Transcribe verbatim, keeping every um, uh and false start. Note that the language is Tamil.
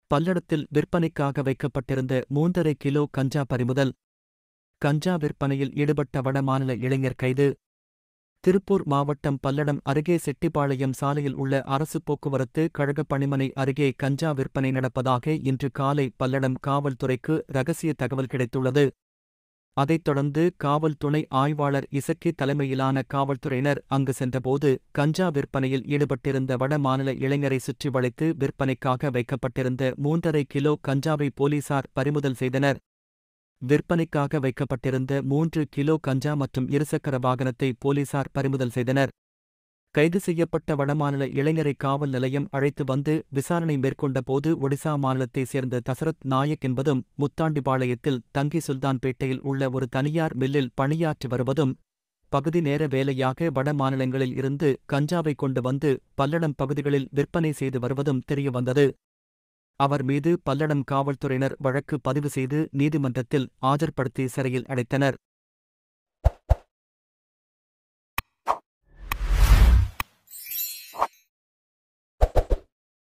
பல்லடத்தில் விற்பனைக்காக வைக்கப்பட்டிருந்த மூன்றரை கிலோ கஞ்சா பறிமுதல். கஞ்சா விற்பனையில் ஈடுபட்ட வடமாநில இளைஞர் கைது. திருப்பூர் மாவட்டம் பல்லடம் அருகே செட்டிப்பாளையம் சாலையில் உள்ள அரசு போக்குவரத்து கழக பணிமனை அருகே கஞ்சா விற்பனை நடப்பதாக இன்று காலை பல்லடம் காவல்துறைக்கு ரகசிய தகவல் கிடைத்துள்ளது. அதைத் தொடர்ந்து காவல் துணை ஆய்வாளர் இசக்கி தலைமையிலான காவல்துறையினர் அங்கு சென்றபோது கஞ்சா விற்பனையில் ஈடுபட்டிருந்த வட மாநில இளைஞரை சுற்றி வளைத்து விற்பனைக்காக வைக்கப்பட்டிருந்த மூன்றரை கிலோ கஞ்சாவை போலீசார் பறிமுதல் செய்தனர். விற்பனைக்காக வைக்கப்பட்டிருந்த மூன்று கிலோ கஞ்சா மற்றும் இருசக்கர வாகனத்தை போலீசார் பறிமுதல் செய்தனர். கைது செய்யப்பட்ட வடமாநில இளைஞரை காவல் நிலையம் அழைத்து வந்து விசாரணை மேற்கொண்ட போது ஒடிசா மாநிலத்தைச் சேர்ந்த தசரத் நாயக் என்பதும் முத்தாண்டிபாளையத்தில் தங்கி சுல்தான்பேட்டையில் உள்ள ஒரு தனியார் மில்லில் பணியாற்றி வருவதும் பகுதி நேர வேலையாக வட மாநிலங்களில் இருந்து கஞ்சாவை கொண்டு வந்து பல்லடம் பகுதிகளில் விற்பனை செய்து வருவதும் தெரியவந்தது. அவர் மீது பல்லடம் காவல்துறையினர் வழக்கு பதிவு செய்து நீதிமன்றத்தில் ஆஜர்படுத்தி சிறையில் அடைத்தனர்.